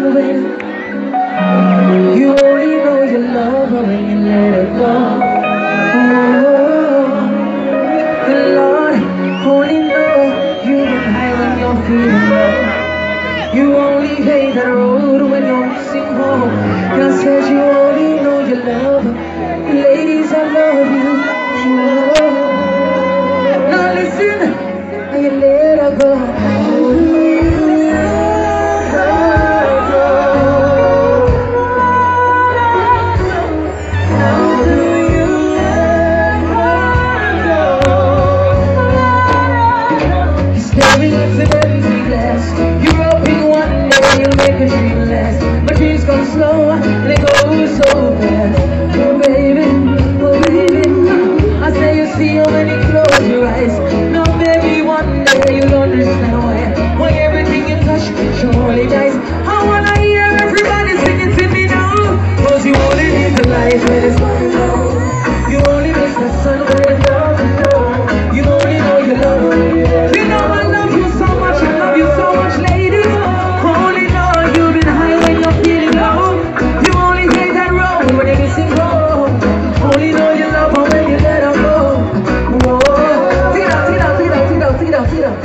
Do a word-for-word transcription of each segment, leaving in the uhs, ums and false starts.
when you only know you love her when you let her go. Oh, Lord, only know you get high when you're feeling low. You only hate that road when you're missing home. God says you only know you love her. Ladies, I love you. Oh, now listen, and you let her go. My dreams go slow and they go so fast. Oh baby, oh baby, I say you see her when you close your eyes. No baby, one day you'll understand why Why everything you touch surely dies. I wanna hear everybody singing to me now. Cause you only need the light when it's going low. You only miss the sun when it's down low. You only know you love me. You know I love you so much, I love you so much, ladies. Only know you've been high when you're feeling low. You only take that road when you're missing home. Only know you love her when you let her go. Whoa. Take it out, take it out, take it out, take it out, take it out, take it out.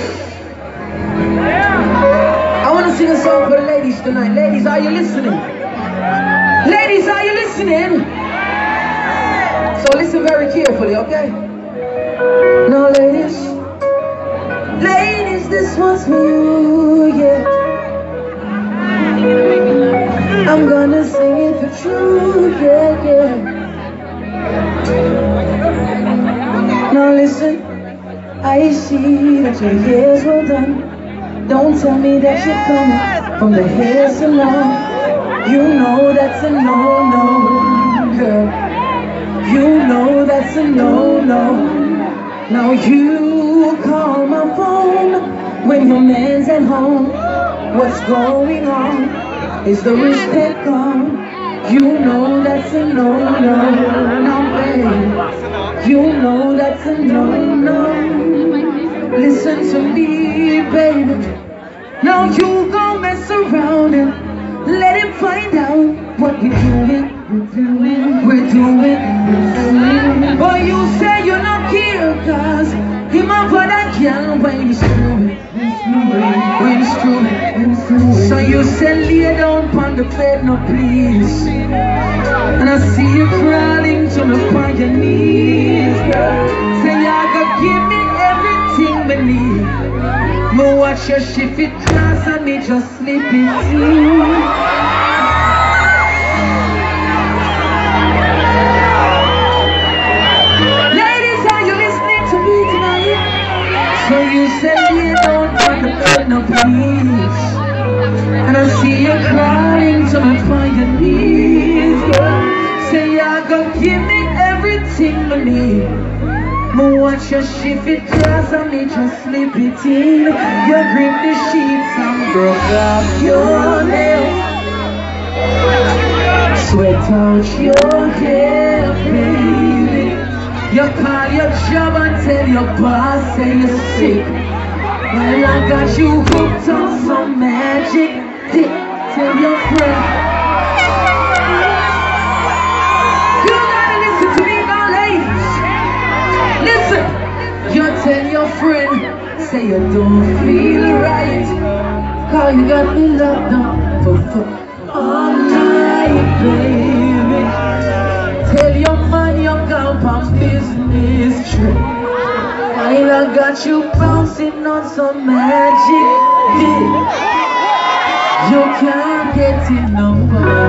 I want to sing a song for the ladies tonight. Ladies, are you listening? Ladies, are you listening? So listen very carefully, okay? Now ladies, ladies, this one's for you, yeah. I'm gonna sing it for true, yeah, yeah. Now listen, I see that your hair's well done. Don't tell me that you're coming from the hair salon. You know that's a no-no, girl. You know that's a no-no. Now you call my phone when your man's at home. What's going on? Is the respect gone? You know that's a no-no. No, babe. You know that's a no-no. Listen to me, baby. Now you go mess around and let him find out what we're doing. We're doing, we're doing, we're doing. Boy, you say you're not here, cause him and for that girl when you screw it, when you screw it. So you say lay down on the bed, no please. And I see you crawling to me on your knees, girl. Say you gonna give me everything me need. Me watch your shift it class and me just slip it in. Ladies, are you listening to me tonight? So you say you don't want to put no please. And I see you crying to me on your knees, girl. Say you gonna give me everything me need. Me watch your shift it class and me just slip it in. You grip the sheets and broke off your nails. Sweat out your hair, baby. You call your job and tell your boss say you're sick. Well, I got you hooked on some magic dick. Tell your friend. You gotta listen to me now, ladies. Listen. You tell your friend, say you don't feel right. Cause you got me locked up for fuck all night, baby. Tell your man you're gone on business trip. While I got you bouncing on some magic dick. You can't get enough.